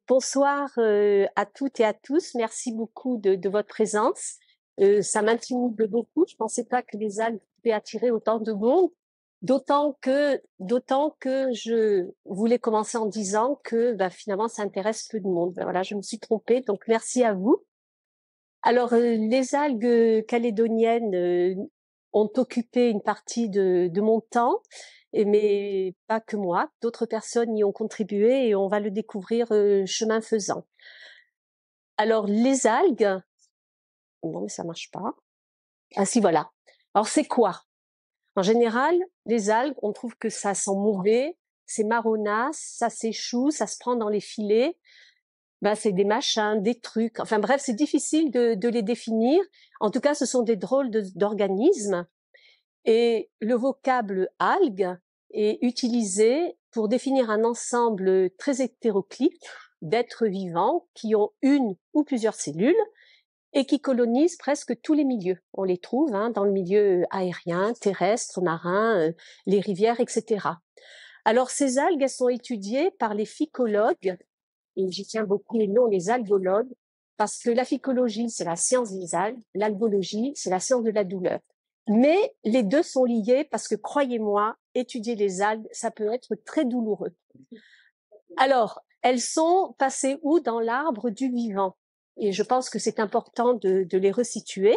Bonsoir à toutes et à tous. Merci beaucoup de votre présence. Ça m'intimide beaucoup. Je pensais pas que les algues pouvaient attirer autant de monde. D'autant que je voulais commencer en disant que finalement ça intéresse peu de monde. Voilà, je me suis trompée. Donc merci à vous. Alors les algues calédoniennes ont occupé une partie de mon temps, mais pas que moi. D'autres personnes y ont contribué et on va le découvrir chemin faisant. Alors les algues, bon mais ça marche pas. Ah si voilà. Alors c'est quoi? En général, les algues, on trouve que ça sent mauvais, c'est marronasse, ça s'échoue, ça se prend dans les filets. C'est des machins, des trucs. Enfin bref, c'est difficile de les définir. En tout cas, ce sont des drôles d'organismes. Et le vocable algue est utilisé pour définir un ensemble très hétéroclite d'êtres vivants qui ont une ou plusieurs cellules et qui colonisent presque tous les milieux. On les trouve dans le milieu aérien, terrestre, marin, les rivières, etc. Alors ces algues, elles sont étudiées par les phycologues, et j'y tiens beaucoup, et non les algologues, parce que la phycologie, c'est la science des algues, l'algologie, c'est la science de la douleur. Mais les deux sont liés parce que, croyez-moi, étudier les algues, ça peut être très douloureux. Alors, elles sont passées où dans l'arbre du vivant? Et je pense que c'est important de les resituer.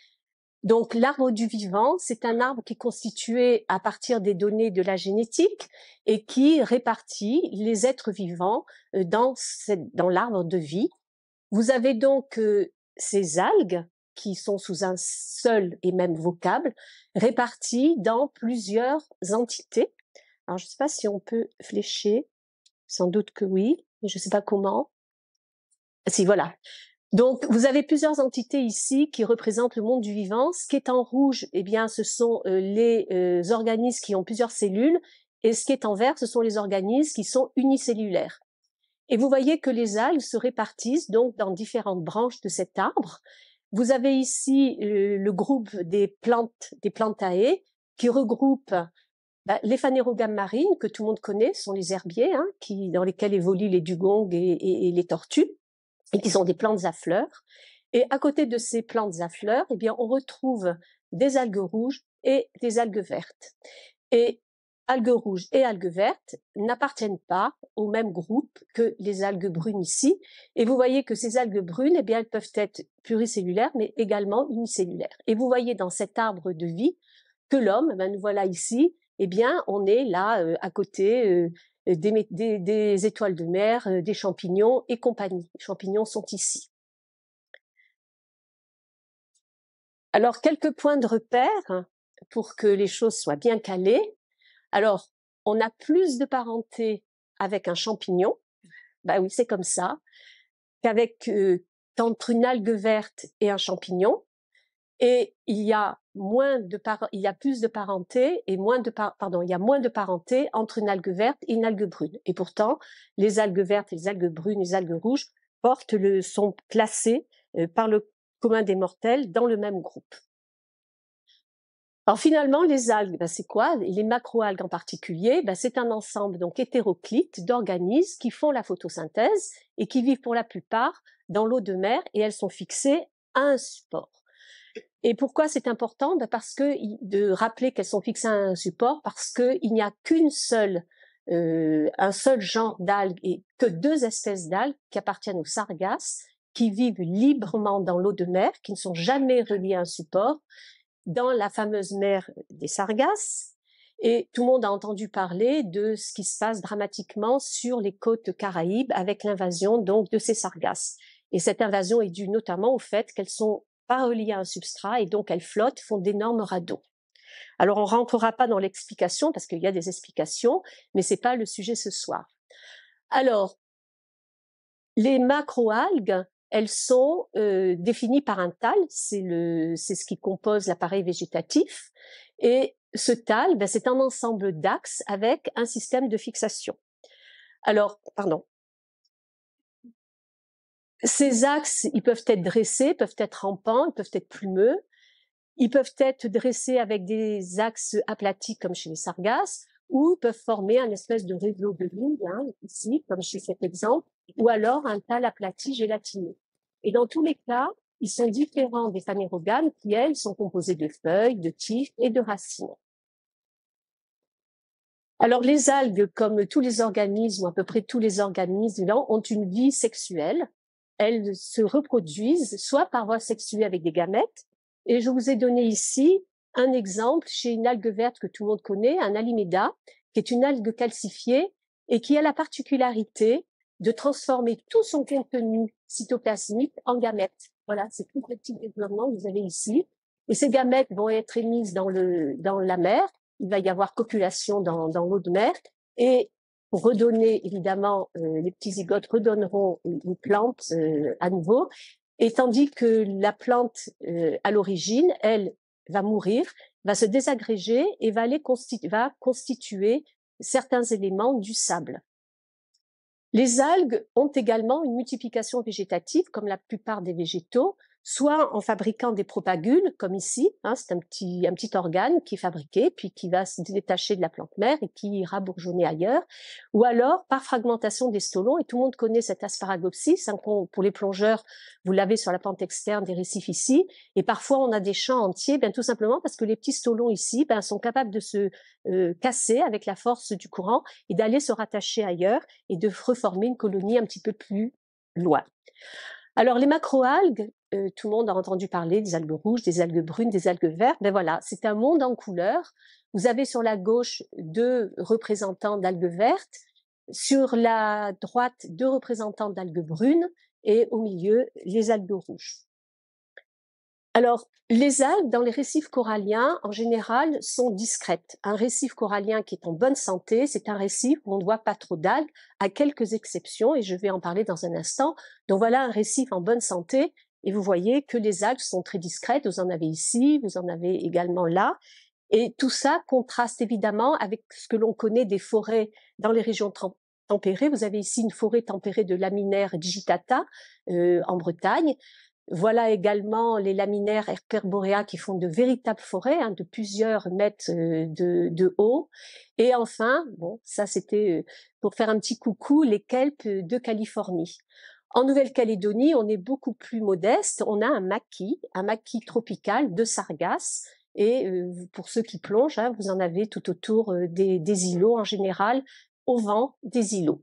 Donc, l'arbre du vivant, c'est un arbre qui est constitué à partir des données de la génétique et qui répartit les êtres vivants dans l'arbre de vie. Vous avez donc ces algues qui sont sous un seul et même vocable, réparties dans plusieurs entités. Alors, je ne sais pas si on peut flécher, sans doute que oui, mais je ne sais pas comment. Si, voilà. Donc, vous avez plusieurs entités ici qui représentent le monde du vivant. Ce qui est en rouge, eh bien, ce sont les organismes qui ont plusieurs cellules, et ce qui est en vert, ce sont les organismes qui sont unicellulaires. Et vous voyez que les algues se répartissent donc dans différentes branches de cet arbre. Vous avez ici le groupe des plantae, qui regroupe les phanérogames marines, que tout le monde connaît, sont les herbiers, dans lesquels évoluent les dugongs et les tortues, et qui sont des plantes à fleurs. Et à côté de ces plantes à fleurs, eh bien, on retrouve des algues rouges et des algues vertes. Et algues rouges et algues vertes n'appartiennent pas au même groupe que les algues brunes ici. Et vous voyez que ces algues brunes, eh bien, elles peuvent être pluricellulaires, mais également unicellulaires. Et vous voyez dans cet arbre de vie que l'homme, nous voilà ici, eh bien, on est là à côté des étoiles de mer, des champignons et compagnie. Les champignons sont ici. Alors, quelques points de repère pour que les choses soient bien calées. Alors, on a plus de parenté avec un champignon, oui, c'est comme ça, qu'entre une algue verte et un champignon. Et il y a plus de parenté et il y a moins de parenté entre une algue verte et une algue brune. Et pourtant, les algues vertes, les algues brunes, les algues rouges sont classées par le commun des mortels dans le même groupe. Alors finalement, les algues, c'est quoi? Les macroalgues en particulier, c'est un ensemble donc hétéroclite d'organismes qui font la photosynthèse et qui vivent pour la plupart dans l'eau de mer, et elles sont fixées à un support. Et pourquoi c'est important? Parce que de rappeler qu'elles sont fixées à un support, parce qu'il n'y a un seul genre d'algues et que deux espèces d'algues qui appartiennent aux sargasses, qui vivent librement dans l'eau de mer, qui ne sont jamais reliées à un support, dans la fameuse mer des Sargasses. Et tout le monde a entendu parler de ce qui se passe dramatiquement sur les côtes Caraïbes avec l'invasion donc de ces sargasses. Et cette invasion est due notamment au fait qu'elles sont pas reliées à un substrat et donc elles flottent, font d'énormes radeaux. Alors on rentrera pas dans l'explication parce qu'il y a des explications, mais c'est pas le sujet ce soir. Alors, les macroalgues, elles sont définies par un thalle, c'est ce qui compose l'appareil végétatif, et ce thalle, c'est un ensemble d'axes avec un système de fixation. Alors, ces axes, ils peuvent être dressés, peuvent être rampants, ils peuvent être plumeux, ils peuvent être dressés avec des axes aplatis comme chez les sargasses, ou peuvent former un espèce de réseau de lignes, ici, comme chez cet exemple, ou alors un thalle aplati gélatineux. Et dans tous les cas, ils sont différents des phanérogames qui, elles, sont composées de feuilles, de tiges et de racines. Alors, les algues, comme tous les organismes, ou à peu près tous les organismes vivants, ont une vie sexuelle. Elles se reproduisent soit par voie sexuelle avec des gamètes, et je vous ai donné ici un exemple chez une algue verte que tout le monde connaît, un Alimeda, qui est une algue calcifiée et qui a la particularité de transformer tout son contenu cytoplasmique en gamètes. Voilà, c'est tout le petit développement que vous avez ici. Et ces gamètes vont être émises dans la mer. Il va y avoir copulation dans l'eau de mer. Et pour redonner, évidemment, les petits zygotes redonneront une plante à nouveau. Et tandis que la plante, à l'origine, elle, va mourir, va se désagréger et va constituer certains éléments du sable. Les algues ont également une multiplication végétative, comme la plupart des végétaux, soit en fabriquant des propagules, comme ici, hein, c'est un petit organe qui est fabriqué, puis qui va se détacher de la plante mère et qui ira bourgeonner ailleurs, ou alors par fragmentation des stolons, et tout le monde connaît cet Asparagopsis, hein, pour les plongeurs, vous l'avez sur la pente externe des récifs ici, et parfois on a des champs entiers, bien tout simplement parce que les petits stolons ici sont capables de se casser avec la force du courant et d'aller se rattacher ailleurs et de reformer une colonie un petit peu plus loin. Alors les macroalgues, tout le monde a entendu parler des algues rouges, des algues brunes, des algues vertes. Ben voilà, c'est un monde en couleurs. Vous avez sur la gauche 2 représentants d'algues vertes, sur la droite 2 représentants d'algues brunes et au milieu les algues rouges. Alors, les algues dans les récifs coralliens, en général, sont discrètes. Un récif corallien qui est en bonne santé, c'est un récif où on ne voit pas trop d'algues, à quelques exceptions, et je vais en parler dans un instant. Donc voilà un récif en bonne santé, et vous voyez que les algues sont très discrètes. Vous en avez ici, vous en avez également là. Et tout ça contraste évidemment avec ce que l'on connaît des forêts dans les régions tempérées. Vous avez ici une forêt tempérée de laminaire digitata en Bretagne. Voilà également les laminaires Herperborea qui font de véritables forêts, hein, de plusieurs mètres de haut. Et enfin, bon, ça c'était pour faire un petit coucou, les kelpes de Californie. En Nouvelle-Calédonie, on est beaucoup plus modeste. On a un maquis tropical de sargasses. Et pour ceux qui plongent, hein, vous en avez tout autour des îlots en général, au vent des îlots.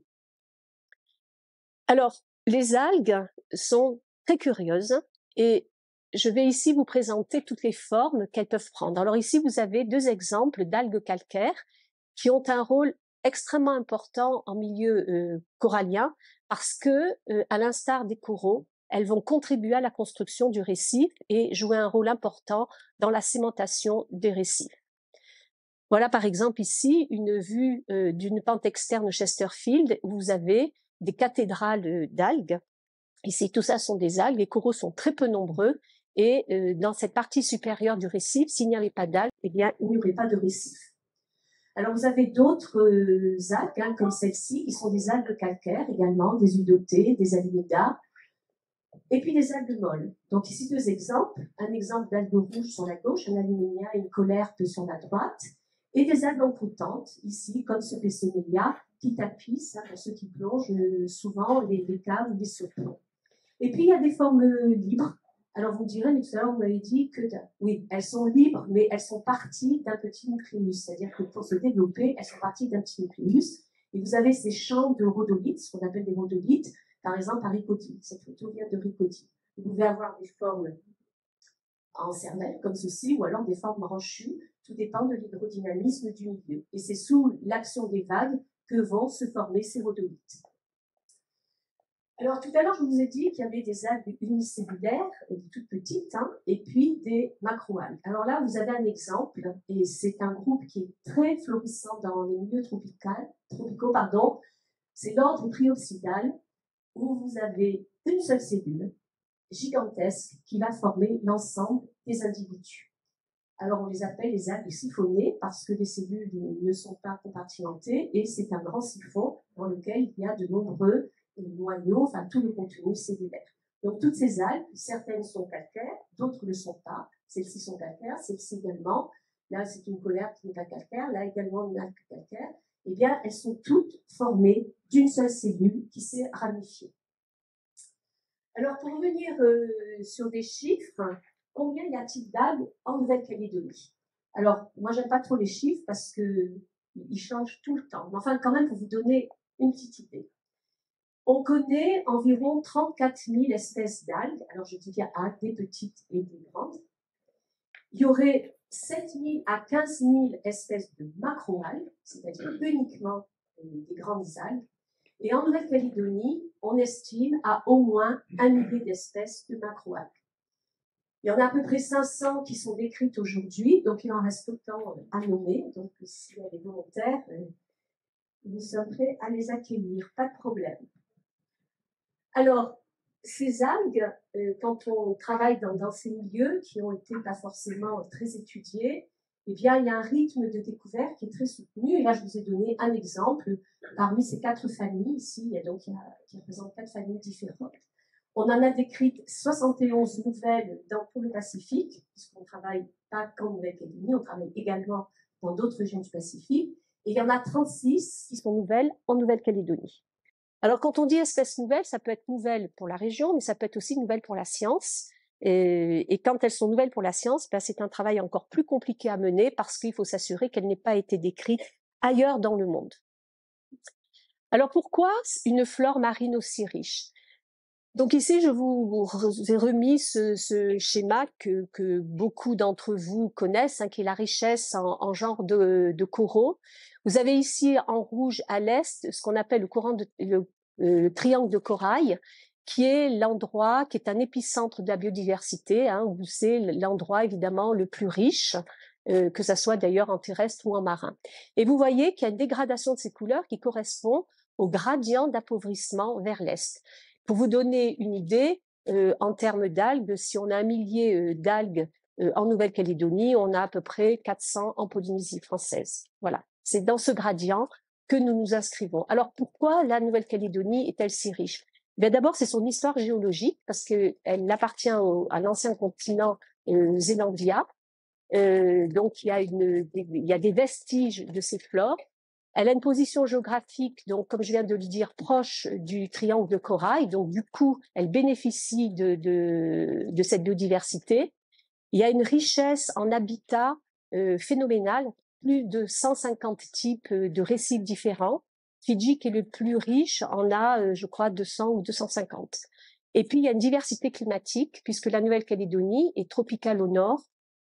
Alors, les algues sont très curieuses et je vais ici vous présenter toutes les formes qu'elles peuvent prendre. Alors ici, vous avez 2 exemples d'algues calcaires qui ont un rôle extrêmement important en milieu corallien parce que, à l'instar des coraux, elles vont contribuer à la construction du récif et jouer un rôle important dans la cimentation des récifs. Voilà par exemple ici une vue d'une pente externe Chesterfield où vous avez des cathédrales d'algues. Ici, tout ça sont des algues. Les coraux sont très peu nombreux et dans cette partie supérieure du récif, s'il n'y avait pas d'algues, eh bien, il n'y aurait pas de récif. Alors, vous avez d'autres algues, hein, comme celle-ci, qui sont des algues calcaires également, des udotées, des Alimeda, et puis des algues molles. Donc ici, 2 exemples. Un exemple d'algues rouges sur la gauche, un Aluminia et une colerpe sur la droite, et des algues encroutantes, ici, comme ce Pessonelia, qui tapissent, hein, pour ceux qui plongent souvent les caves ou les sauterelles. Et puis, il y a des formes libres. Alors, vous me direz, mais tout à l'heure, vous m'avez dit que, oui, elles sont libres, mais elles sont parties d'un petit nucléus. C'est-à-dire que pour se développer, elles sont parties d'un petit nucléus. Et vous avez ces champs de rhodolites, ce qu'on appelle des rhodolites, par exemple à Riccoti. Cette photo vient de Riccoti. Vous pouvez avoir des formes en cervelle, comme ceci, ou alors des formes branchues. Tout dépend de l'hydrodynamisme du milieu. Et c'est sous l'action des vagues que vont se former ces rhodolites. Alors, tout à l'heure, je vous ai dit qu'il y avait des algues unicellulaires, et toutes petites, hein, et puis des macroalgues. Alors là, vous avez un exemple, et c'est un groupe qui est très florissant dans les milieux tropicaux. C'est l'ordre Priopsidale, où vous avez une seule cellule gigantesque qui va former l'ensemble des individus. Alors, on les appelle les algues siphonnées parce que les cellules ne sont pas compartimentées, et c'est un grand siphon dans lequel il y a de nombreux noyaux, enfin tout le contenu cellulaire. Donc toutes ces algues, certaines sont calcaires, d'autres ne sont pas. Celles-ci sont calcaires, celles-ci également. Là, c'est une colerpe qui n'est pas calcaire, là également une algue calcaire. eh bien, elles sont toutes formées d'une seule cellule qui s'est ramifiée. Alors, pour revenir sur des chiffres, combien y a-t-il d'algues en Nouvelle-Calédonie? Alors, moi, j'aime pas trop les chiffres parce que ils changent tout le temps. Mais enfin, quand même, pour vous donner une petite idée. On connaît environ 34 000 espèces d'algues. Alors, je dis bien des petites et des grandes. Il y aurait 7 000 à 15 000 espèces de macroalgues, c'est-à-dire uniquement des grandes algues. Et en Nouvelle-Calédonie, on estime à au moins 1 millier d'espèces de macroalgues. Il y en a à peu près 500 qui sont décrites aujourd'hui, donc il en reste autant à nommer. Donc, si elle est volontaire, nous sommes prêts à les accueillir, pas de problème. Alors, ces algues, quand on travaille dans ces milieux qui ont été pas forcément très étudiés, eh bien, il y a un rythme de découverte qui est très soutenu. Et là, je vous ai donné un exemple parmi ces 4 familles ici, qui représentent 4 familles différentes. On en a décrit 71 nouvelles pour le Pacifique, puisqu'on ne travaille pas qu'en Nouvelle-Calédonie, on travaille également dans d'autres régions du Pacifique. Et il y en a 36 qui sont nouvelles en Nouvelle-Calédonie. Alors, quand on dit espèce nouvelle, ça peut être nouvelle pour la région, mais ça peut être aussi nouvelle pour la science. Et quand elles sont nouvelles pour la science, ben, c'est un travail encore plus compliqué à mener parce qu'il faut s'assurer qu'elles n'aient pas été décrites ailleurs dans le monde. Alors, pourquoi une flore marine aussi riche? Donc ici, je vous ai remis ce schéma que beaucoup d'entre vous connaissent, qui est la richesse en genre de coraux. Vous avez ici en rouge à l'est ce qu'on appelle le triangle de corail, qui est l'endroit, qui est un épicentre de la biodiversité, où c'est l'endroit évidemment le plus riche, que ça soit d'ailleurs en terrestre ou en marin. Et vous voyez qu'il y a une dégradation de ces couleurs qui correspond au gradient d'appauvrissement vers l'est. Pour vous donner une idée, en termes d'algues, si on a 1 millier d'algues en Nouvelle-Calédonie, on a à peu près 400 en Polynésie française. Voilà, c'est dans ce gradient que nous nous inscrivons. Alors pourquoi la Nouvelle-Calédonie est-elle si riche? Bien, d'abord, c'est son histoire géologique, parce qu'elle appartient à l'ancien continent zélandien. Donc il y a des vestiges de ces flores. Elle a une position géographique, donc comme je viens de le dire, proche du triangle de corail. Donc du coup, elle bénéficie de cette biodiversité. Il y a une richesse en habitat phénoménale, plus de 150 types de récifs différents. Fidji, qui est le plus riche, en a, je crois, 200 ou 250. Et puis, il y a une diversité climatique, puisque la Nouvelle-Calédonie est tropicale au nord,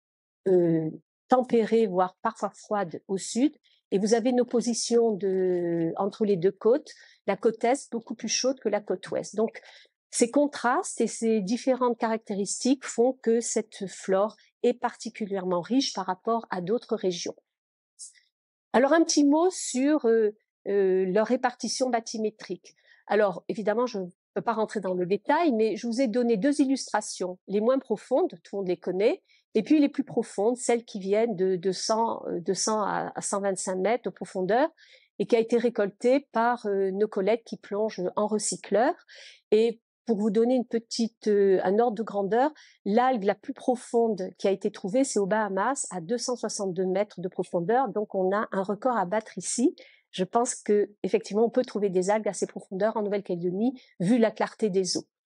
tempérée, voire parfois froide au sud, et vous avez une opposition entre les deux côtes, la côte est beaucoup plus chaude que la côte ouest. Donc, ces contrastes et ces différentes caractéristiques font que cette flore est particulièrement riche par rapport à d'autres régions. Alors, un petit mot sur leur répartition bathymétrique. Alors, évidemment, je ne peux pas rentrer dans le détail, mais je vous ai donné 2 illustrations, les moins profondes, tout le monde les connaît, et puis les plus profondes, celles qui viennent de 100 à 125 mètres de profondeur, et qui a été récoltée par nos collègues qui plongent en recycleur. Et pour vous donner un ordre de grandeur, l'algue la plus profonde qui a été trouvée, c'est aux Bahamas, à 262 mètres de profondeur. Donc, on a un record à battre ici. Je pense que effectivement, on peut trouver des algues à ces profondeurs en Nouvelle-Calédonie, vu la clarté des eaux.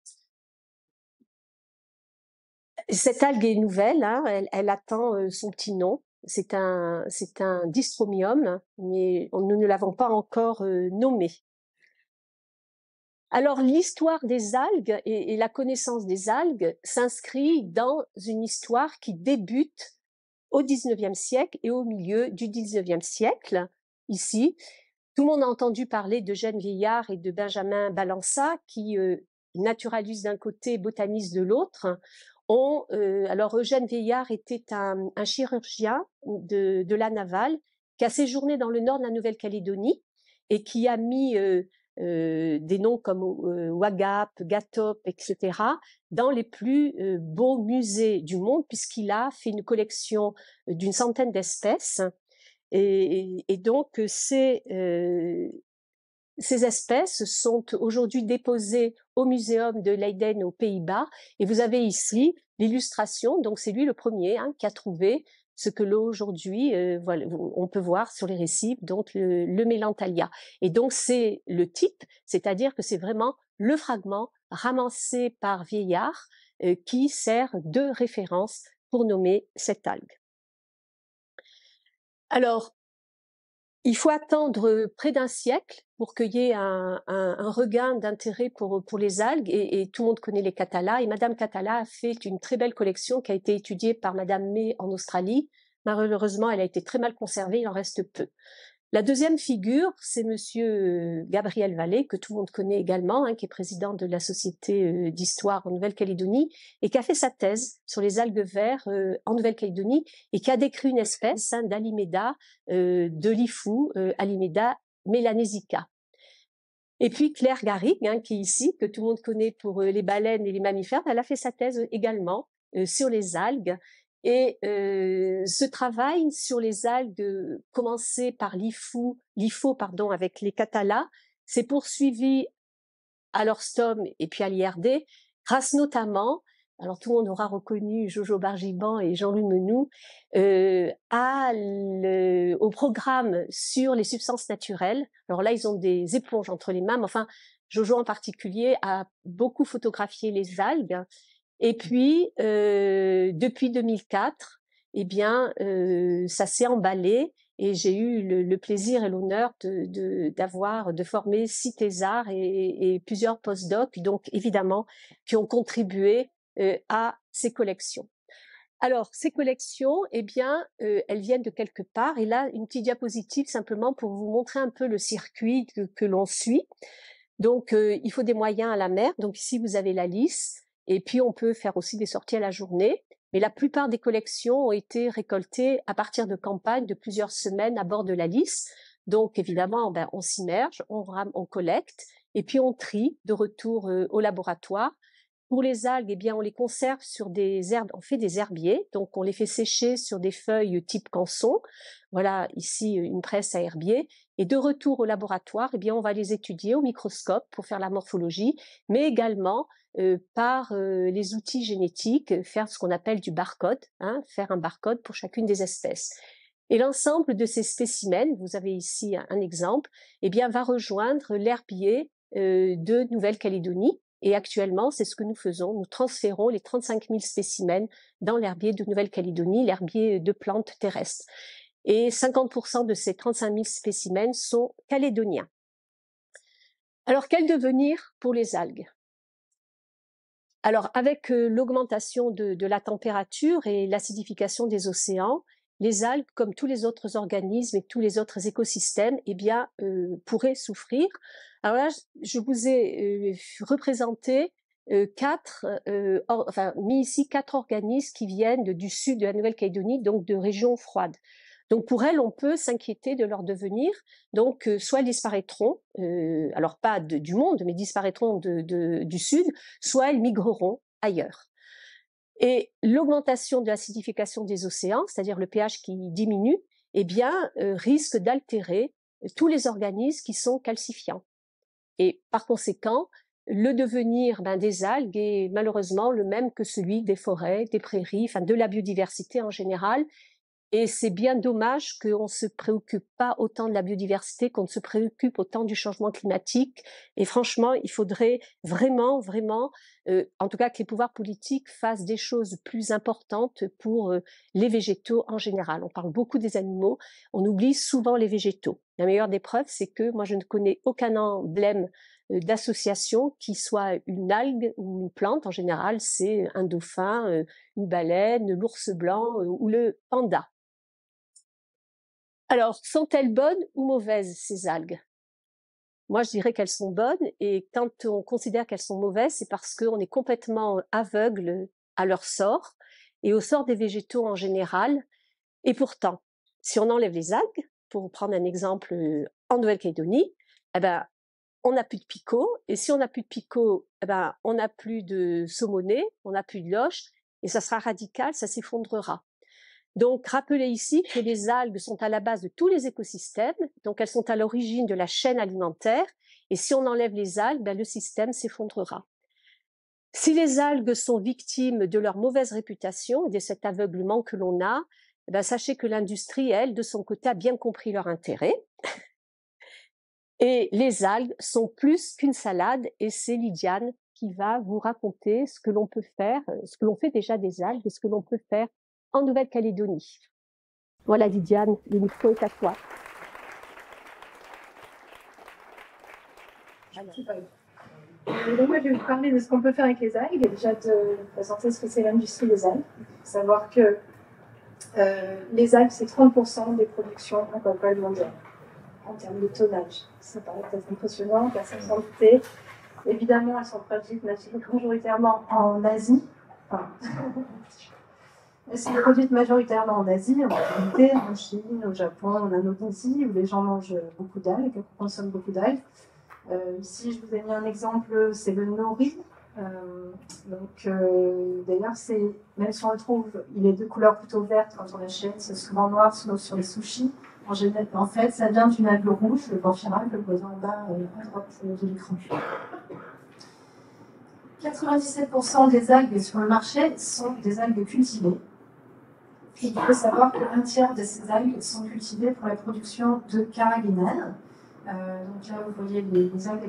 Cette algue est nouvelle, elle attend son petit nom. C'est un dystromium, mais nous ne l'avons pas encore nommé. Alors, l'histoire des algues et la connaissance des algues s'inscrit dans une histoire qui débute au XIXe siècle et au milieu du XIXe siècle. Ici, tout le monde a entendu parler d'Eugène Vieillard et de Benjamin Balança, qui, naturalistes d'un côté, botanistes de l'autre, alors Eugène Vieillard était un chirurgien de la navale qui a séjourné dans le nord de la Nouvelle-Calédonie et qui a mis des noms comme Wagap, Gatop, etc., dans les plus beaux musées du monde, puisqu'il a fait une collection d'une centaine d'espèces. Et donc, ces espèces sont aujourd'hui déposées au muséum de Leiden aux Pays-Bas. Et vous avez ici l'illustration, donc c'est lui le premier qui a trouvé ce que l'eau aujourd'hui, voilà, on peut voir sur les récifs, donc le Mélanthalia. Et donc c'est le type, c'est-à-dire que c'est vraiment le fragment ramassé par Vieillard qui sert de référence pour nommer cette algue. Alors, il faut attendre près d'un siècle pour qu'il y ait un regain d'intérêt pour les algues, et tout le monde connaît les Catalas, et Madame Catala a fait une très belle collection qui a été étudiée par Madame May en Australie. Malheureusement, elle a été très mal conservée, il en reste peu. La deuxième figure, c'est Monsieur Gabriel Vallée, que tout le monde connaît également, qui est président de la Société d'histoire en Nouvelle-Calédonie, et qui a fait sa thèse sur les algues vertes en Nouvelle-Calédonie, et qui a décrit une espèce d'Alimeda de l'IFU, Alimeda melanesica. Et puis Claire Garrigue, qui est ici, que tout le monde connaît pour les baleines et les mammifères, elle a fait sa thèse également sur les algues. Et ce travail sur les algues, commencé par l'IFO, avec les Catalas, s'est poursuivi à l'Orstom et puis à l'IRD, grâce notamment, alors tout le monde aura reconnu Jojo Bargiban et Jean-Louis Menou, au programme sur les substances naturelles. Alors là, ils ont des éponges entre les mains, mais enfin, Jojo en particulier a beaucoup photographié les algues. Et puis, depuis 2004, eh bien, ça s'est emballé, et j'ai eu le plaisir et l'honneur de former 6 thésards et plusieurs postdocs, donc évidemment, qui ont contribué à ces collections. Alors, ces collections, eh bien, elles viennent de quelque part. Et là, une petite diapositive simplement pour vous montrer un peu le circuit que l'on suit. Donc, il faut des moyens à la mer. Donc ici, vous avez la Lys. Et puis, on peut faire aussi des sorties à la journée. Mais la plupart des collections ont été récoltées à partir de campagnes de plusieurs semaines à bord de la Lys. Donc, évidemment, on s'immerge, on collecte, et puis on trie de retour au laboratoire. Pour les algues, eh bien, on les conserve sur des herbes, on fait des herbiers, donc on les fait sécher sur des feuilles type canson. Voilà, ici, une presse à herbier. Et de retour au laboratoire, eh bien, on va les étudier au microscope pour faire la morphologie, mais également par les outils génétiques, faire ce qu'on appelle du barcode, faire un barcode pour chacune des espèces. Et l'ensemble de ces spécimens, vous avez ici un exemple, eh bien, va rejoindre l'herbier de Nouvelle-Calédonie. Et actuellement, c'est ce que nous faisons. Nous transférons les 35 000 spécimens dans l'herbier de Nouvelle-Calédonie, l'herbier de plantes terrestres. Et 50% de ces 35 000 spécimens sont calédoniens. Alors, quel devenir pour les algues? Alors, avec l'augmentation de la température et l'acidification des océans, les algues, comme tous les autres organismes et tous les autres écosystèmes, eh bien, pourraient souffrir. Alors là, je vous ai représenté mis ici 4 organismes qui viennent du sud de la Nouvelle-Calédonie, donc de régions froides. Donc pour elles, on peut s'inquiéter de leur devenir. Donc soit elles disparaîtront, alors pas du monde, mais disparaîtront du sud, soit elles migreront ailleurs. Et l'augmentation de l'acidification des océans, c'est-à-dire le pH qui diminue, eh bien, risque d'altérer tous les organismes qui sont calcifiants. Et par conséquent, le devenir des algues est malheureusement le même que celui des forêts, des prairies, enfin de la biodiversité en général. Et c'est bien dommage qu'on ne se préoccupe pas autant de la biodiversité, qu'on ne se préoccupe autant du changement climatique. Et franchement, il faudrait vraiment, en tout cas que les pouvoirs politiques fassent des choses plus importantes pour les végétaux en général. On parle beaucoup des animaux, on oublie souvent les végétaux. La meilleure des preuves, c'est que moi, je ne connais aucun emblème d'association qui soit une algue ou une plante. En général, c'est un dauphin, une baleine, l'ours blanc ou le panda. Alors, sont-elles bonnes ou mauvaises, ces algues? Moi, je dirais qu'elles sont bonnes, et quand on considère qu'elles sont mauvaises, c'est parce qu'on est complètement aveugle à leur sort et au sort des végétaux en général. Et pourtant, si on enlève les algues, pour prendre un exemple en Nouvelle-Calédonie, eh ben, on n'a plus de picots, et si on n'a plus de picots, eh ben, on n'a plus de saumonée, on n'a plus de loches, et ça sera radical, ça s'effondrera. Donc, rappelez ici que les algues sont à la base de tous les écosystèmes, donc elles sont à l'origine de la chaîne alimentaire, et si on enlève les algues, le système s'effondrera. Si les algues sont victimes de leur mauvaise réputation et de cet aveuglement que l'on a, eh ben, sachez que l'industrie, elle, de son côté, a bien compris leur intérêt. Et les algues sont plus qu'une salade, et c'est Lydiane qui va vous raconter ce que l'on peut faire, ce que l'on fait déjà des algues et ce que l'on peut faire en Nouvelle-Calédonie. Voilà Lydiane, le micro est à toi. Donc moi, je vais vous parler de ce qu'on peut faire avec les algues et déjà de présenter ce que c'est l'industrie des algues. Il faut savoir que les algues, c'est 30% des productions aquacoles mondiales en termes de tonnage. Ça paraît peut-être impressionnant, personne s'en doutait. Évidemment, elles sont produites majoritairement en Asie. Enfin, elles sont produites majoritairement en Asie, en réalité, en Chine, au Japon, en Indonésie, où les gens mangent beaucoup d'algues, consomment beaucoup d'algues. Ici, je vous ai mis un exemple, c'est le nori. D'ailleurs, même si on le trouve, il est de couleur plutôt verte quand on l'achète, c'est souvent noir sur les sushis. En fait, ça vient d'une algue rouge, le porphyra, que vous voyez en bas à droite de l'écran. 97% des algues sur le marché sont des algues cultivées. Et il faut savoir qu'un tiers de ces algues sont cultivées pour la production de carrageenan. Donc là, vous voyez les algues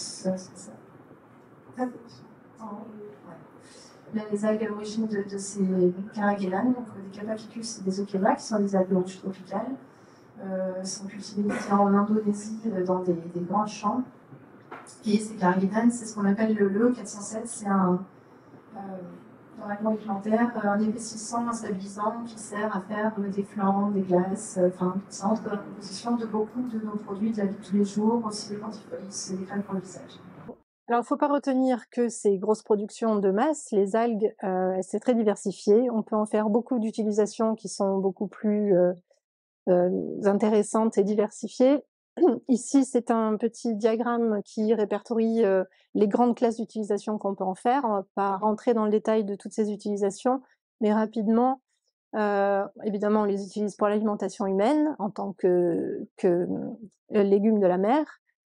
les algues à l'origine de ces carrageenan, donc des Capapicus et des Okeva, qui sont des algues rouges tropicales, sont cultivées ici en Indonésie dans des grands champs. Et ces carrageenan, c'est ce qu'on appelle le E407, c'est dans l'agroalimentaire, un épaississant, un stabilisant qui sert à faire des flans, des glaces, ça entre dans la composition de beaucoup de nos produits de la vie de tous les jours, aussi des dentifrices et des crèmes pour le visage. Alors, il ne faut pas retenir que ces grosses productions de masse, les algues, c'est très diversifié. On peut en faire beaucoup d'utilisations qui sont beaucoup plus intéressantes et diversifiées. Ici, c'est un petit diagramme qui répertorie les grandes classes d'utilisation qu'on peut en faire. On ne va pas rentrer dans le détail de toutes ces utilisations, mais rapidement, évidemment, on les utilise pour l'alimentation humaine en tant que légumes de la mer.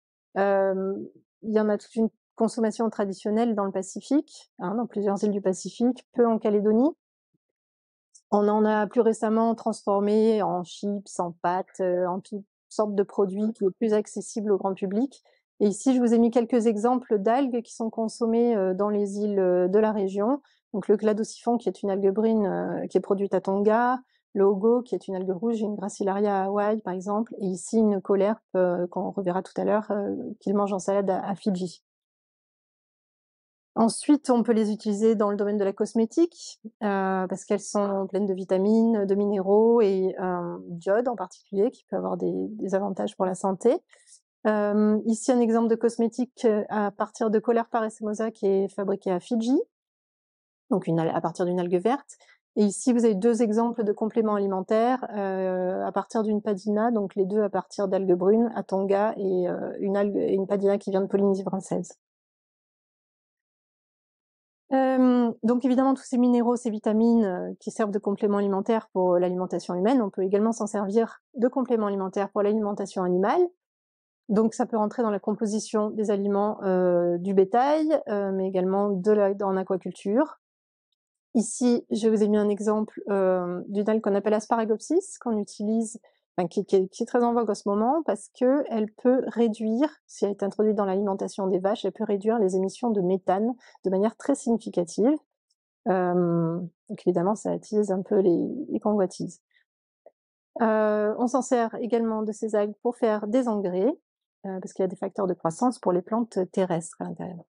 Il y en a toute une consommation traditionnelle dans le Pacifique, dans plusieurs îles du Pacifique, peu en Calédonie. On en a plus récemment transformé en chips, en pâtes, en toutes sortes de produits qui est plus accessible au grand public. Et ici, je vous ai mis quelques exemples d'algues qui sont consommées dans les îles de la région. Donc le cladosiphon, qui est une algue brune qui est produite à Tonga, le hogo, qui est une algue rouge, une gracilaria à Hawaï, par exemple, et ici une caulerpe qu'on reverra tout à l'heure, qu'ils mangent en salade à Fidji. Ensuite, on peut les utiliser dans le domaine de la cosmétique, parce qu'elles sont pleines de vitamines, de minéraux et d'iode en particulier, qui peut avoir des avantages pour la santé. Ici, un exemple de cosmétique à partir de Caulerpa racemosa qui est fabriqué à Fidji, donc à partir d'une algue verte. Et ici, vous avez deux exemples de compléments alimentaires à partir d'une padina, donc les deux à partir d'algues brunes à Tonga et une padina qui vient de Polynésie française. Donc évidemment, tous ces minéraux, ces vitamines qui servent de compléments alimentaires pour l'alimentation humaine, on peut également s'en servir de compléments alimentaires pour l'alimentation animale. Donc ça peut rentrer dans la composition des aliments du bétail, mais également en aquaculture. Ici, je vous ai mis un exemple d'une algue qu'on appelle Asparagopsis, qu'on utilise, qui est très en vogue en ce moment, parce que elle peut réduire, si elle est introduite dans l'alimentation des vaches, elle peut réduire les émissions de méthane de manière très significative. Donc évidemment, ça attise un peu les convoitises. On s'en sert également de ces algues pour faire des engrais, parce qu'il y a des facteurs de croissance pour les plantes terrestres à l'intérieur.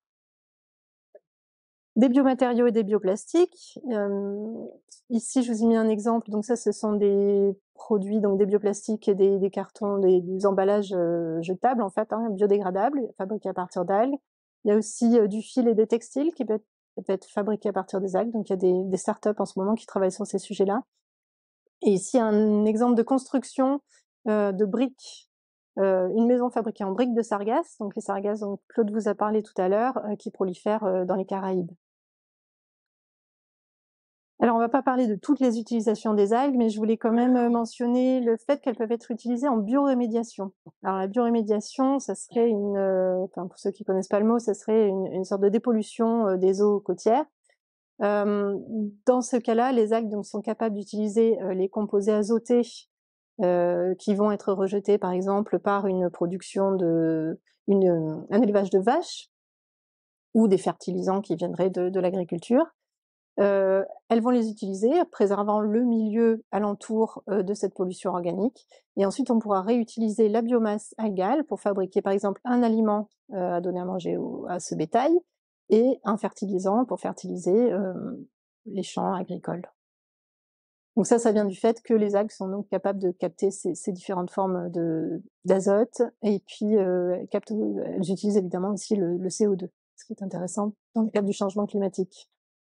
Des biomatériaux et des bioplastiques. Ici, je vous ai mis un exemple. Donc ça, ce sont des produits, donc des bioplastiques et des cartons, des emballages jetables en fait, biodégradables, fabriqués à partir d'algues. Il y a aussi du fil et des textiles qui peuvent être fabriqués à partir des algues. Donc il y a des startups en ce moment qui travaillent sur ces sujets-là. Et ici, un exemple de construction de briques. Une maison fabriquée en briques de sargasses. Donc les sargasses dont Claude vous a parlé tout à l'heure, qui prolifèrent dans les Caraïbes. Alors, on va pas parler de toutes les utilisations des algues, mais je voulais quand même mentionner le fait qu'elles peuvent être utilisées en bioremédiation. Alors, la bioremédiation, ça serait pour ceux qui connaissent pas le mot, ça serait une sorte de dépollution des eaux côtières. Dans ce cas-là, les algues donc sont capables d'utiliser les composés azotés qui vont être rejetés, par exemple, par une production un élevage de vaches ou des fertilisants qui viendraient de l'agriculture. Elles vont les utiliser, préservant le milieu alentour de cette pollution organique. Et ensuite, on pourra réutiliser la biomasse algale pour fabriquer, par exemple, un aliment à donner à manger à ce bétail et un fertilisant pour fertiliser les champs agricoles. Donc ça vient du fait que les algues sont donc capables de capter ces différentes formes d'azote et puis elles utilisent évidemment aussi le CO2, ce qui est intéressant dans le cadre du changement climatique.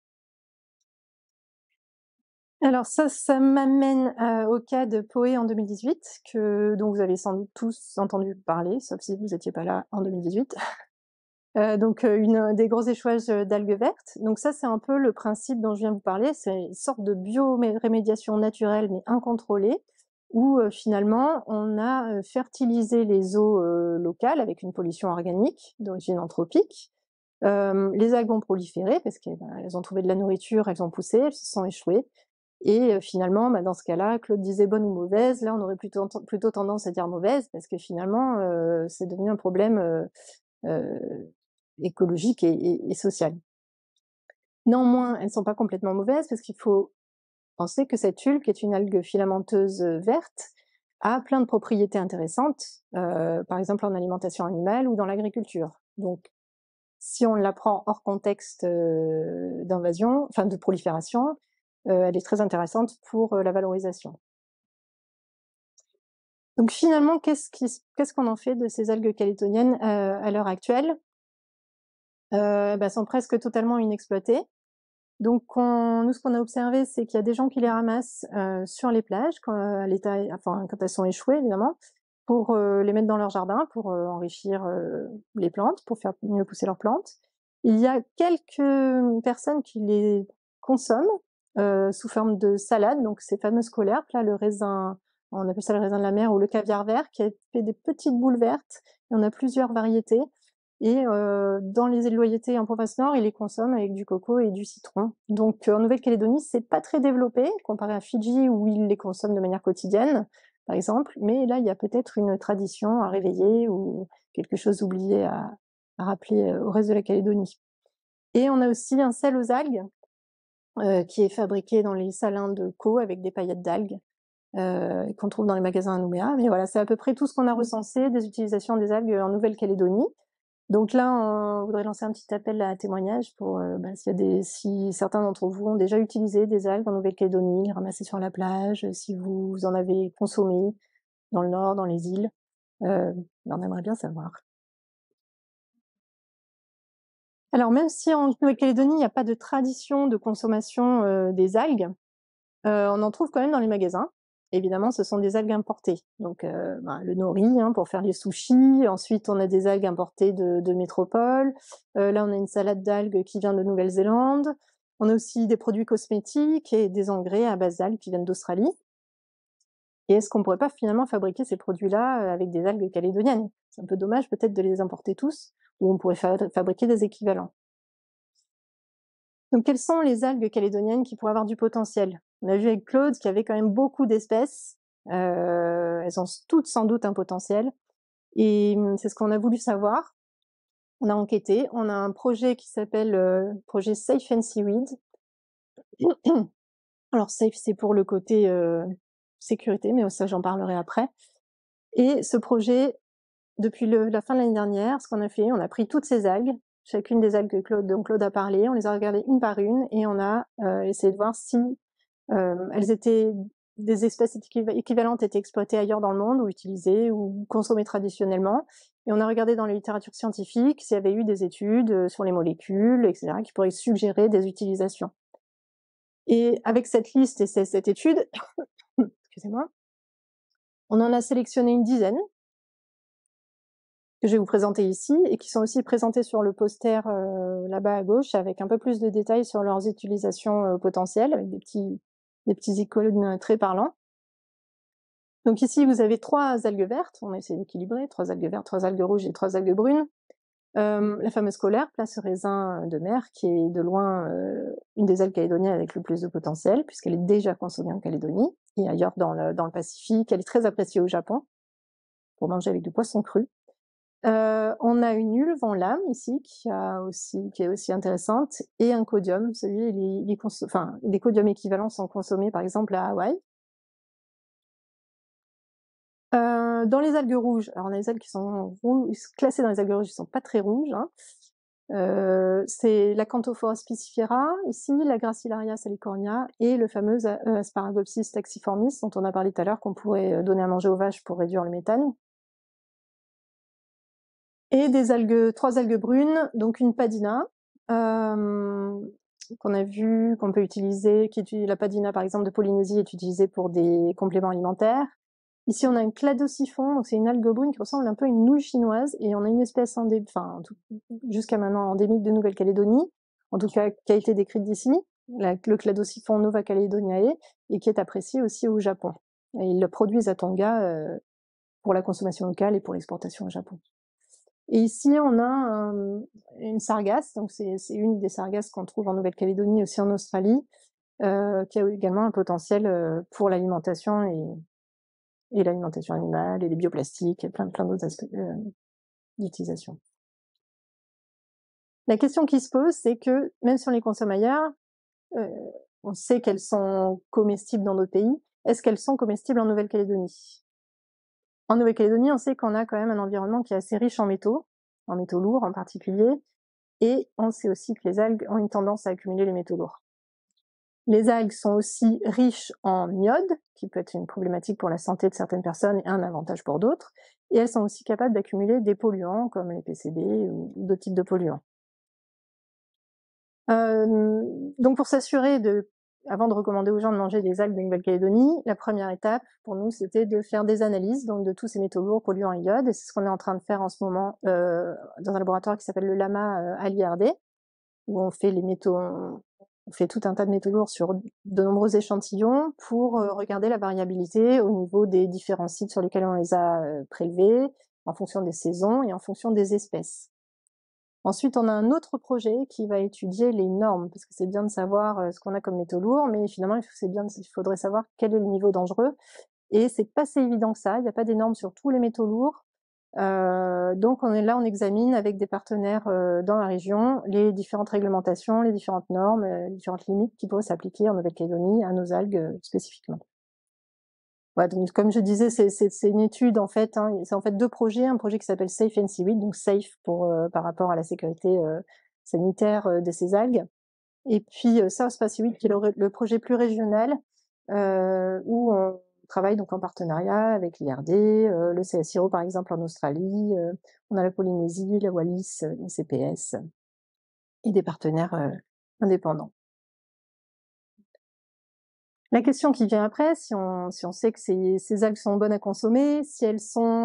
Alors ça m'amène au cas de Poé en 2018, dont vous avez sans doute tous entendu parler, sauf si vous n'étiez pas là en 2018. Donc des gros échouages d'algues vertes. Donc ça, c'est un peu le principe dont je viens vous parler. C'est une sorte de biorémédiation naturelle mais incontrôlée, où finalement on a fertilisé les eaux locales avec une pollution organique d'origine anthropique. Les algues ont proliféré parce qu'elles ont trouvé de la nourriture, elles ont poussé, elles se sont échouées. Et finalement, dans ce cas-là, Claude disait bonne ou mauvaise. Là, on aurait plutôt tendance à dire mauvaise parce que finalement, c'est devenu un problème écologique et social. Néanmoins, elles ne sont pas complètement mauvaises parce qu'il faut penser que cette hulle, qui est une algue filamenteuse verte, a plein de propriétés intéressantes, par exemple en alimentation animale ou dans l'agriculture. Donc, si on la prend hors contexte d'invasion, enfin de prolifération, elle est très intéressante pour la valorisation. Donc finalement, qu'est-ce qu'on en fait de ces algues calédoniennes à l'heure actuelle? Sont presque totalement inexploitées. Donc nous, ce qu'on a observé, c'est qu'il y a des gens qui les ramassent sur les plages quand elles sont échouées, évidemment, pour les mettre dans leur jardin, pour enrichir les plantes, pour faire mieux pousser leurs plantes. Il y a quelques personnes qui les consomment sous forme de salade, donc ces fameuses scolaires, là, le raisin, on appelle ça le raisin de la mer ou le caviar vert, qui a fait des petites boules vertes. Il y en a plusieurs variétés. Et dans les îles Loyauté en province nord, ils les consomment avec du coco et du citron. Donc en Nouvelle-Calédonie, c'est pas très développé comparé à Fidji où ils les consomment de manière quotidienne, par exemple. Mais là, il y a peut-être une tradition à réveiller ou quelque chose oublié à rappeler au reste de la Calédonie. Et on a aussi un sel aux algues qui est fabriqué dans les salins de Caux avec des paillettes d'algues qu'on trouve dans les magasins à Nouméa. Mais voilà, c'est à peu près tout ce qu'on a recensé des utilisations des algues en Nouvelle-Calédonie. Donc là, on voudrait lancer un petit appel à témoignage pour si certains d'entre vous ont déjà utilisé des algues en Nouvelle-Calédonie, les ramasser sur la plage, si vous en avez consommé dans le nord, dans les îles, on aimerait bien savoir. Alors même si en Nouvelle-Calédonie, il n'y a pas de tradition de consommation des algues, on en trouve quand même dans les magasins. Évidemment, ce sont des algues importées. Donc, le nori pour faire les sushis. Ensuite, on a des algues importées de métropole. Là, on a une salade d'algues qui vient de Nouvelle-Zélande. On a aussi des produits cosmétiques et des engrais à base d'algues qui viennent d'Australie. Et est-ce qu'on pourrait pas finalement fabriquer ces produits-là avec des algues calédoniennes? C'est un peu dommage peut-être de les importer tous, ou on pourrait fabriquer des équivalents. Donc, quelles sont les algues calédoniennes qui pourraient avoir du potentiel? On a vu avec Claude qu'il y avait quand même beaucoup d'espèces. Elles ont toutes sans doute un potentiel. Et c'est ce qu'on a voulu savoir. On a enquêté. On a un projet qui s'appelle projet Safe and Seaweed. Alors, safe, c'est pour le côté sécurité, mais ça, j'en parlerai après. Et ce projet, depuis la fin de l'année dernière, ce qu'on a fait, on a pris toutes ces algues, chacune des algues dont Claude a parlé, on les a regardées une par une et on a essayé de voir si elles étaient des espèces équivalentes étaient exploitées ailleurs dans le monde ou utilisées ou consommées traditionnellement. Et on a regardé dans la littérature scientifique s'il y avait eu des études sur les molécules, etc., qui pourraient suggérer des utilisations. Et avec cette liste et cette étude, excusez-moi, on en a sélectionné une dizaine que je vais vous présenter ici et qui sont aussi présentées sur le poster là-bas à gauche avec un peu plus de détails sur leurs utilisations potentielles avec des petits icônes très parlants. Donc ici, vous avez 3 algues vertes, on a essayé d'équilibrer, 3 algues vertes, 3 algues rouges et 3 algues brunes. La fameuse colère, place raisin de mer, qui est de loin une des algues calédoniennes avec le plus de potentiel, puisqu'elle est déjà consommée en Calédonie et ailleurs dans le Pacifique. Elle est très appréciée au Japon pour manger avec du poisson cru. On a une ulve en lame ici qui est aussi intéressante, et un codium. Des codiums équivalents sont consommés par exemple à Hawaï. Dans les algues rouges, alors on a les algues qui sont classées dans les algues rouges, qui sont pas très rouges, hein. C'est l'Acanthophora spicifera ici, la Gracilaria salicornia et le fameux Asparagopsis taxiformis dont on a parlé tout à l'heure, qu'on pourrait donner à manger aux vaches pour réduire le méthane. Et trois algues brunes, donc une padina, qu'on a vu, qu'on peut utiliser, la padina par exemple de Polynésie est utilisée pour des compléments alimentaires. Ici on a une cladosiphon, donc c'est une algue brune qui ressemble un peu à une nouille chinoise, et on a une espèce jusqu'à maintenant endémique de Nouvelle-Calédonie, en tout cas qui a été décrite d'ici, le cladosiphon Nova Caledoniae, et qui est apprécié aussi au Japon. Et ils le produisent à Tonga pour la consommation locale et pour l'exportation au Japon. Et ici, on a une sargasse, donc c'est une des sargasses qu'on trouve en Nouvelle-Calédonie, aussi en Australie, qui a également un potentiel pour l'alimentation et l'alimentation animale, et les bioplastiques, et plein d'autres aspects d'utilisation. La question qui se pose, c'est que même si on les consomme ailleurs, on sait qu'elles sont comestibles dans d'autres pays, est-ce qu'elles sont comestibles en Nouvelle-Calédonie? En Nouvelle-Calédonie, on sait qu'on a quand même un environnement qui est assez riche en métaux lourds en particulier, et on sait aussi que les algues ont une tendance à accumuler les métaux lourds. Les algues sont aussi riches en iode, qui peut être une problématique pour la santé de certaines personnes et un avantage pour d'autres, et elles sont aussi capables d'accumuler des polluants comme les PCB ou d'autres types de polluants. Donc pour s'assurer avant de recommander aux gens de manger des algues de Nouvelle-Calédonie, la première étape pour nous, c'était de faire des analyses donc de tous ces métaux lourds polluants et iode, et c'est ce qu'on est en train de faire en ce moment dans un laboratoire qui s'appelle le LAMA à l'IRD, où on fait tout un tas de métaux lourds sur de nombreux échantillons pour regarder la variabilité au niveau des différents sites sur lesquels on les a prélevés, en fonction des saisons et en fonction des espèces. Ensuite, on a un autre projet qui va étudier les normes, parce que c'est bien de savoir ce qu'on a comme métaux lourds, mais finalement, il faudrait savoir quel est le niveau dangereux. Et c'est pas si évident que ça. Il n'y a pas des normes sur tous les métaux lourds. Donc on examine avec des partenaires dans la région les différentes réglementations, les différentes normes, les différentes limites qui pourraient s'appliquer en Nouvelle-Calédonie à nos algues spécifiquement. Ouais, donc comme je disais, c'est une étude en fait, hein, c'est en fait deux projets, un projet qui s'appelle Safe and Seaweed, donc safe par rapport à la sécurité sanitaire de ces algues, et puis South Pacific qui est le projet plus régional où on travaille donc en partenariat avec l'IRD, le CSIRO par exemple en Australie, on a la Polynésie, la Wallis, le CPS et des partenaires indépendants. La question qui vient après, si on sait que ces algues sont bonnes à consommer, si elles sont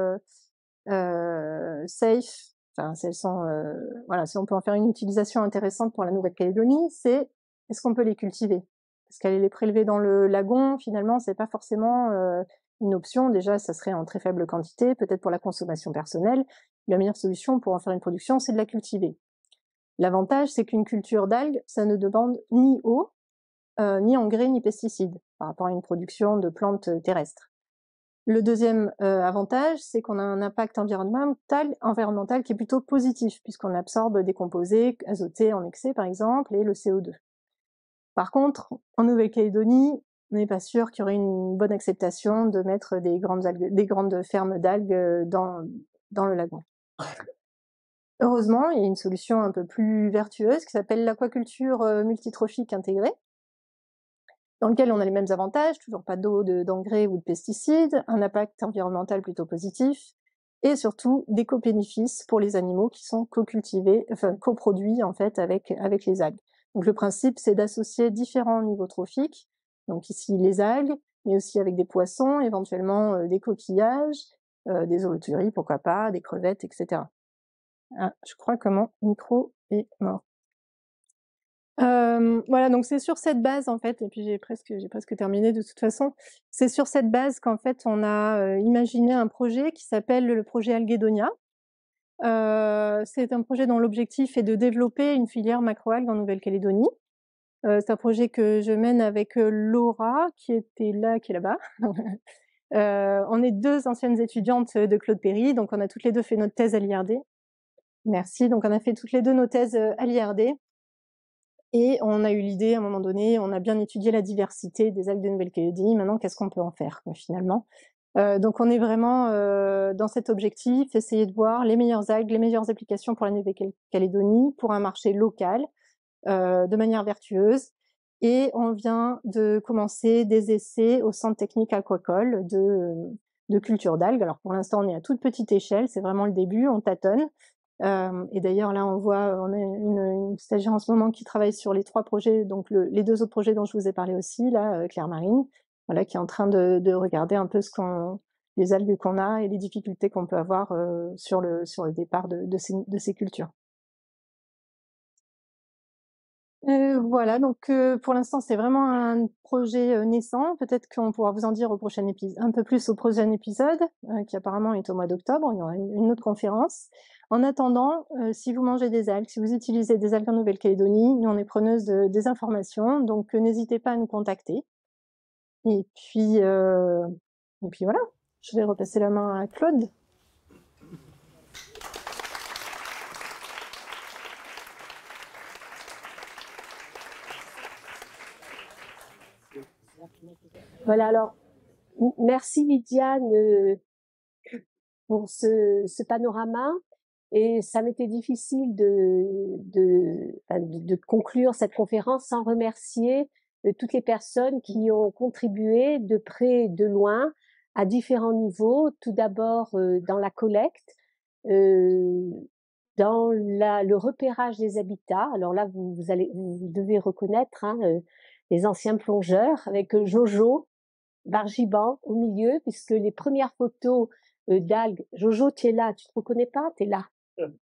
safe, enfin si elles sont si on peut en faire une utilisation intéressante pour la Nouvelle-Calédonie, c'est est-ce qu'on peut les cultiver? Parce qu'aller les prélever dans le lagon, finalement, c'est pas forcément une option. Déjà, ça serait en très faible quantité, peut-être pour la consommation personnelle. La meilleure solution pour en faire une production, c'est de la cultiver. L'avantage, c'est qu'une culture d'algues, ça ne demande ni eau, ni engrais, ni pesticides, par rapport à une production de plantes terrestres. Le deuxième avantage, c'est qu'on a un impact environnemental qui est plutôt positif, puisqu'on absorbe des composés azotés en excès, par exemple, et le CO2. Par contre, en Nouvelle-Calédonie, on n'est pas sûr qu'il y aurait une bonne acceptation de mettre des grandes fermes d'algues dans le lagon. Heureusement, il y a une solution un peu plus vertueuse qui s'appelle l'aquaculture multitrophique intégrée, dans lequel on a les mêmes avantages, toujours pas d'eau, d'engrais ou de pesticides, un impact environnemental plutôt positif, et surtout des co-bénéfices pour les animaux qui sont coproduits en fait avec les algues. Donc le principe, c'est d'associer différents niveaux trophiques, donc ici les algues, mais aussi avec des poissons, éventuellement des coquillages, des holoturies, pourquoi pas, des crevettes, etc. Ah, je crois que mon micro est mort. Voilà, donc c'est sur cette base en fait, et puis j'ai presque terminé de toute façon. C'est sur cette base qu'en fait on a imaginé un projet qui s'appelle le projet Alguedonia, C'est un projet dont l'objectif est de développer une filière macroalgues en Nouvelle-Calédonie. C'est un projet que je mène avec Laura, qui était là, qui est là-bas. On est 2 anciennes étudiantes de Claude Péri, donc on a toutes les 2 fait notre thèse à l'IRD. Merci. Donc on a fait toutes les 2 nos thèses à l'IRD. Et on a eu l'idée, à un moment donné, on a bien étudié la diversité des algues de Nouvelle-Calédonie. Maintenant, qu'est-ce qu'on peut en faire, finalement? Donc on est vraiment dans cet objectif, essayer de voir les meilleures algues, les meilleures applications pour la Nouvelle-Calédonie, pour un marché local, de manière vertueuse. Et on vient de commencer des essais au Centre technique aquacole de culture d'algues. Alors pour l'instant, on est à toute petite échelle, c'est vraiment le début, on tâtonne. Et d'ailleurs, là, on a une stagiaire en ce moment qui travaille sur les 3 projets, donc les 2 autres projets dont je vous ai parlé aussi, là, Claire Marine, voilà, qui est en train de regarder un peu les algues qu'on a et les difficultés qu'on peut avoir sur le départ de ces cultures. Voilà, donc pour l'instant, c'est vraiment un projet naissant. Peut-être qu'on pourra vous en dire un peu plus au prochain épisode, qui apparemment est au mois d'octobre. Il y aura une autre conférence. En attendant, si vous mangez des algues, si vous utilisez des algues en Nouvelle-Calédonie, nous, on est preneuse des informations, donc n'hésitez pas à nous contacter. Et puis voilà, je vais repasser la main à Claude. Voilà, alors, merci Lydiane pour ce panorama. Et ça m'était difficile de conclure cette conférence sans remercier toutes les personnes qui ont contribué de près et de loin à différents niveaux. Tout d'abord dans la collecte, dans le repérage des habitats. Alors là, vous devez reconnaître les anciens plongeurs avec Jojo Bargiban au milieu, puisque les premières photos d'algues, Jojo, tu es là, tu te reconnais pas, tu es là.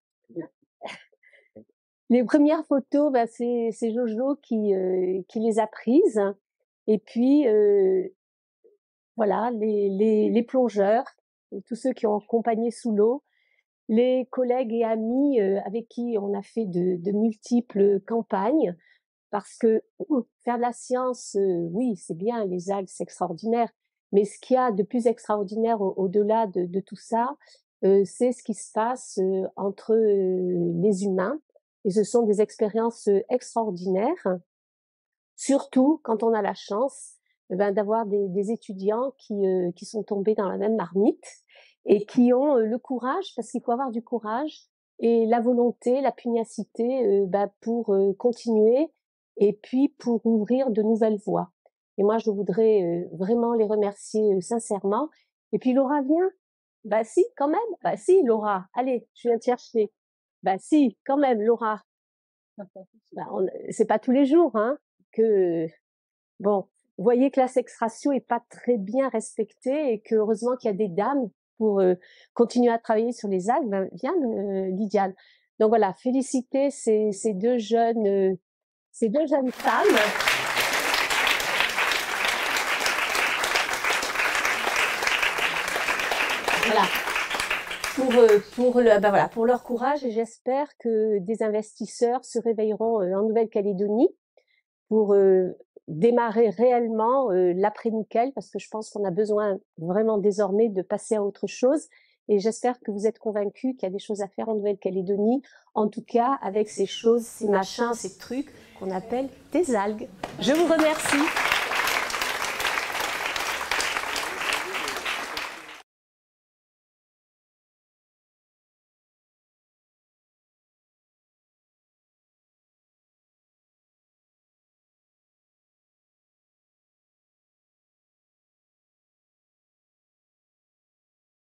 Les premières photos, c'est Jojo qui les a prises. Et puis voilà, les plongeurs, tous ceux qui ont accompagné sous l'eau, les collègues et amis avec qui on a fait de multiples campagnes, parce que faire de la science, oui, c'est bien, les algues, c'est extraordinaire, mais ce qu'il y a de plus extraordinaire au-delà de tout ça, c'est ce qui se passe entre les humains, et ce sont des expériences extraordinaires, surtout quand on a la chance d'avoir des étudiants qui sont tombés dans la même marmite et qui ont le courage, parce qu'il faut avoir du courage, et la volonté, la pugnacité pour continuer et puis pour ouvrir de nouvelles voies. Et moi, je voudrais vraiment les remercier sincèrement. Et puis Laura vient. Bah si, quand même. Bah si, Laura. Allez, je viens te chercher. Bah si, quand même, Laura. Bah, c'est pas tous les jours, que bon. Vous voyez que la sex ratio est pas très bien respectée et que heureusement qu'il y a des dames pour continuer à travailler sur les algues. Ben, viens, Lydiane. Donc voilà, féliciter ces deux jeunes femmes. Voilà, pour leur courage, et j'espère que des investisseurs se réveilleront en Nouvelle-Calédonie pour démarrer réellement l'après-nickel, parce que je pense qu'on a besoin vraiment désormais de passer à autre chose. Et j'espère que vous êtes convaincus qu'il y a des choses à faire en Nouvelle-Calédonie, en tout cas avec ces choses, ces machins, ces trucs qu'on appelle des algues. Je vous remercie.